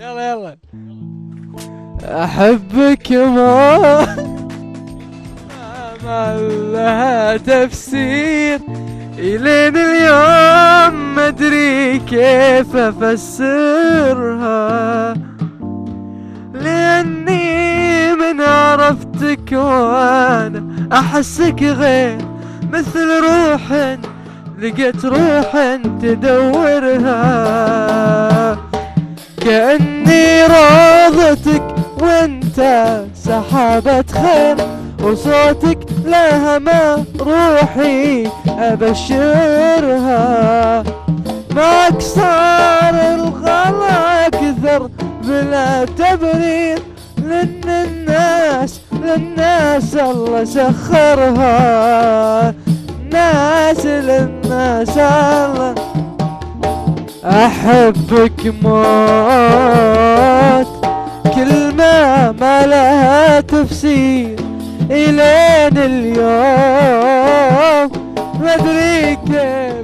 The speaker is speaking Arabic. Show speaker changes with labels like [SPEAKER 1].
[SPEAKER 1] يلا يلا. احبك ما لها تفسير، الين اليوم ما ادري كيف افسرها، لاني من عرفتك وانا احسك غير، مثل روح لقيت روح تدورها، كأني روضتك وانت سحابة خير، وصوتك لها ما روحي ابشرها، معك صار الغلا اكثر بلا تبرير، للناس الله سخرها، ناس للناس الله. احبك موت كلمة ما لها تفسير، الين اليوم ما ادري كيف